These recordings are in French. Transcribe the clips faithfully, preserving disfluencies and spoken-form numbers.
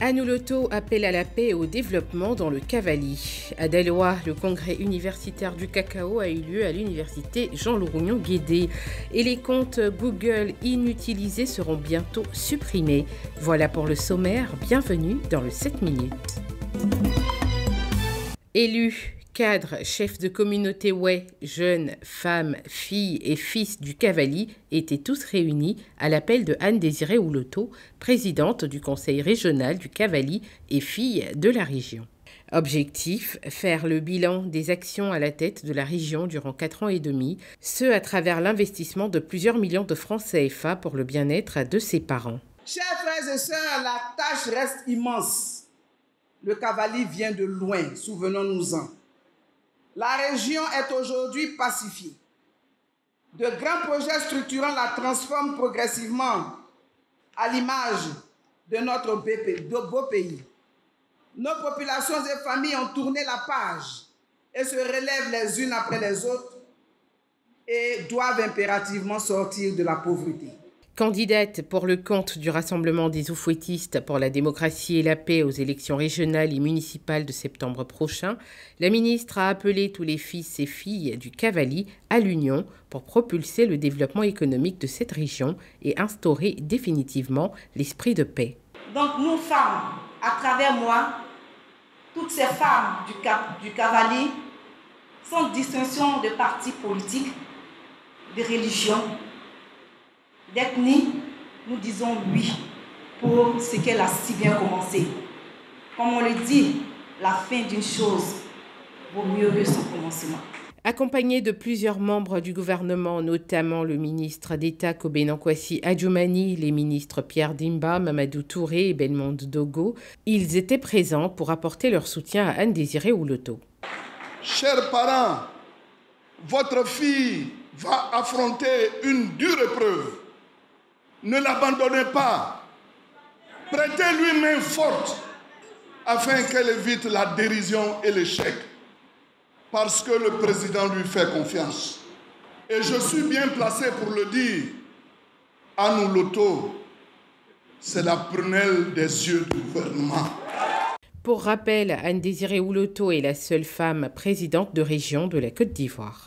Annou Loto appelle à la paix et au développement dans le Cavally. À Daloa, le congrès universitaire du cacao a eu lieu à l'université Jean-Lauragnon-Guédé et les comptes Google inutilisés seront bientôt supprimés. Voilà pour le sommaire, bienvenue dans le sept minutes. Élus, cadres, chefs de communauté Wai, jeunes, femmes, filles et fils du Cavally étaient tous réunis à l'appel de Anne-Désirée Ouloto, présidente du conseil régional du Cavally et fille de la région. Objectif, faire le bilan des actions à la tête de la région durant quatre ans et demi, ce à travers l'investissement de plusieurs millions de francs C F A pour le bien-être de ses parents. Chers frères et sœurs, la tâche reste immense. Le Cavally vient de loin, souvenons-nous-en. La région est aujourd'hui pacifiée. De grands projets structurants la transforment progressivement à l'image de notre beau pays. Nos populations et familles ont tourné la page et se relèvent les unes après les autres et doivent impérativement sortir de la pauvreté. Candidate pour le compte du Rassemblement des Oufouettistes pour la démocratie et la paix aux élections régionales et municipales de septembre prochain, la ministre a appelé tous les fils et filles du Cavally à l'union pour propulser le développement économique de cette région et instaurer définitivement l'esprit de paix. Donc nous femmes, à travers moi, toutes ces femmes du, Cap, du Cavally, sans distinction de partis politiques, de religions, d'ethnie, nous disons oui pour ce qu'elle a si bien commencé. Comme on le dit, la fin d'une chose vaut mieux que son commencement. Accompagné de plusieurs membres du gouvernement, notamment le ministre d'État Kobena Kwasi Adjoumani, les ministres Pierre Dimba, Mamadou Touré et Belmonde Dogo, ils étaient présents pour apporter leur soutien à Anne-Désirée Ouloto. Chers parents, votre fille va affronter une dure épreuve. Ne l'abandonnez pas. Prêtez-lui main forte afin qu'elle évite la dérision et l'échec. Parce que le président lui fait confiance. Et je suis bien placé pour le dire. Annou Loto, c'est la prunelle des yeux du gouvernement. Pour rappel, Anne-Désirée Ouloto est la seule femme présidente de région de la Côte d'Ivoire.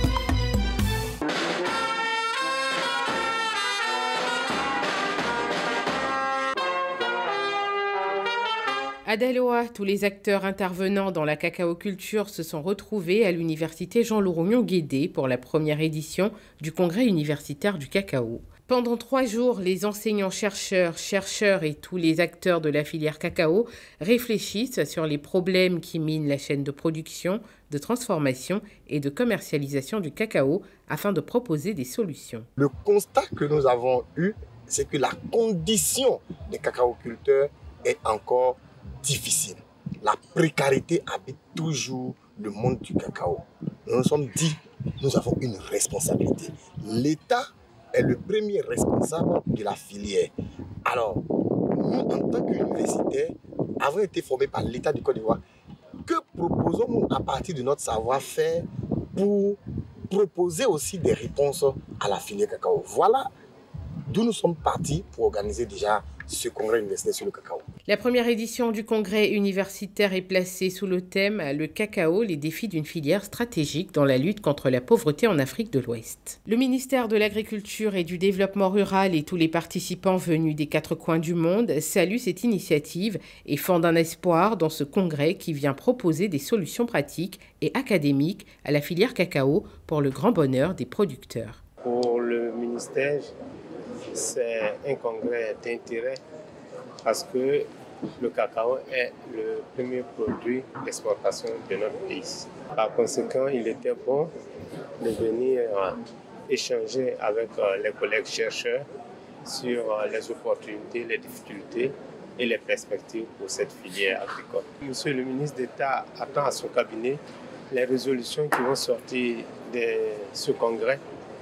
À Daloa, tous les acteurs intervenant dans la cacaoculture se sont retrouvés à l'université Jean-Lauragnon-Guédé pour la première édition du congrès universitaire du cacao. Pendant trois jours, les enseignants-chercheurs, chercheurs et tous les acteurs de la filière cacao réfléchissent sur les problèmes qui minent la chaîne de production, de transformation et de commercialisation du cacao afin de proposer des solutions. Le constat que nous avons eu, c'est que la condition des cacaoculteurs est encore difficile. La précarité habite toujours le monde du cacao. Nous nous sommes dit, nous avons une responsabilité. L'État est le premier responsable de la filière. Alors, nous, en tant qu'universitaires, avons été formés par l'État du Côte d'Ivoire. Que proposons-nous à partir de notre savoir-faire pour proposer aussi des réponses à la filière cacao? Voilà d'où nous sommes partis pour organiser déjà ce congrès universitaire sur le cacao. La première édition du congrès universitaire est placée sous le thème « Le cacao, les défis d'une filière stratégique dans la lutte contre la pauvreté en Afrique de l'Ouest ». Le ministère de l'Agriculture et du Développement rural et tous les participants venus des quatre coins du monde saluent cette initiative et fondent un espoir dans ce congrès qui vient proposer des solutions pratiques et académiques à la filière cacao pour le grand bonheur des producteurs. Pour le ministère, c'est un congrès d'intérêt parce que le cacao est le premier produit d'exportation de notre pays. Par conséquent, il était bon de venir échanger avec les collègues chercheurs sur les opportunités, les difficultés et les perspectives pour cette filière agricole. Monsieur le ministre d'État attend à son cabinet les résolutions qui vont sortir de ce congrès.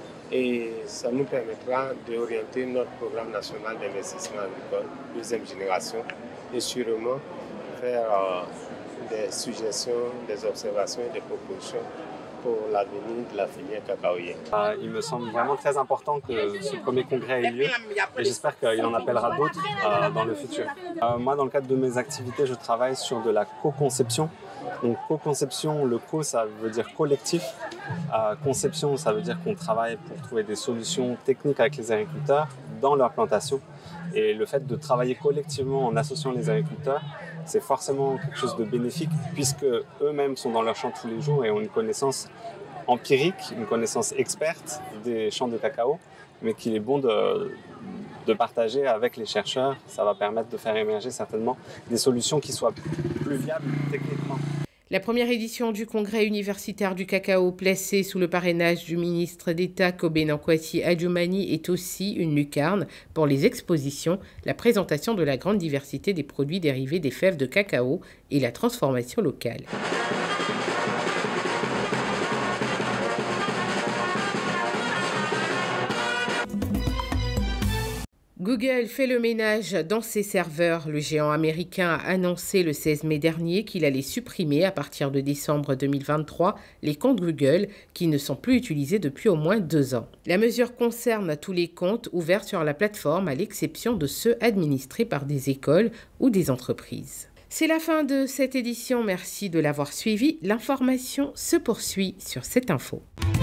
Et ça nous permettra d'orienter notre programme national d'investissement agricole, deuxième génération, et sûrement faire euh, des suggestions, des observations et des propositions pour l'avenir de la filière cacaoyère. Euh, il me semble vraiment très important que ce premier congrès ait lieu et j'espère qu'il en appellera d'autres euh, dans le futur. Euh, moi, dans le cadre de mes activités, je travaille sur de la co-conception. Donc co-conception, le co, ça veut dire collectif. Euh, conception, ça veut dire qu'on travaille pour trouver des solutions techniques avec les agriculteurs dans leur plantation. Et le fait de travailler collectivement en associant les agriculteurs, c'est forcément quelque chose de bénéfique puisque eux-mêmes sont dans leur champ tous les jours et ont une connaissance empirique, une connaissance experte des champs de cacao, mais qu'il est bon de, de partager avec les chercheurs. Ça va permettre de faire émerger certainement des solutions qui soient plus viables techniquement. La première édition du congrès universitaire du cacao placé sous le parrainage du ministre d'État Kobe Nankwasi Adjumani est aussi une lucarne pour les expositions, la présentation de la grande diversité des produits dérivés des fèves de cacao et la transformation locale. Google fait le ménage dans ses serveurs. Le géant américain a annoncé le seize mai dernier qu'il allait supprimer à partir de décembre deux mille vingt-trois les comptes Google qui ne sont plus utilisés depuis au moins deux ans. La mesure concerne tous les comptes ouverts sur la plateforme à l'exception de ceux administrés par des écoles ou des entreprises. C'est la fin de cette édition. Merci de l'avoir suivi. L'information se poursuit sur cette info.